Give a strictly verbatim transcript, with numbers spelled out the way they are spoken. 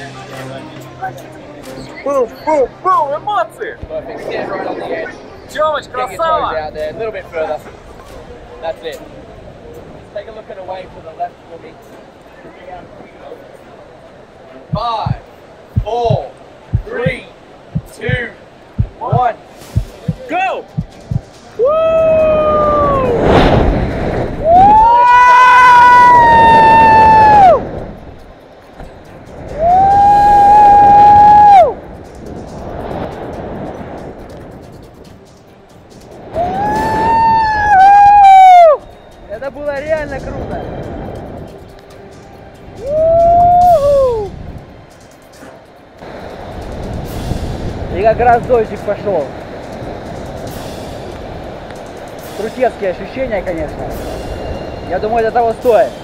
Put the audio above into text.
Бум, бум, бум, эмоции! Тёмыч, красава! Take a look at a wave to the left for me. Five, four, three, two, one. Go! Это было реально круто. И как раз дождик пошел. Крутецкие ощущения, конечно. Я думаю, это того стоит.